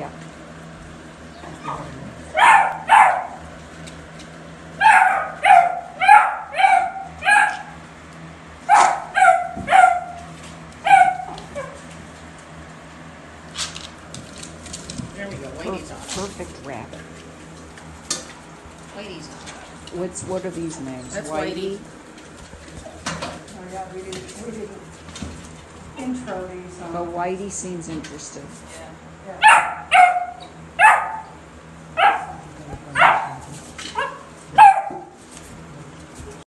Yeah. There we go. Whitey's on. Perfect rabbit. Whitey's on. What are these names? That's Whitey. Oh yeah, we didn't intro these. But Whitey seems interested. Yeah.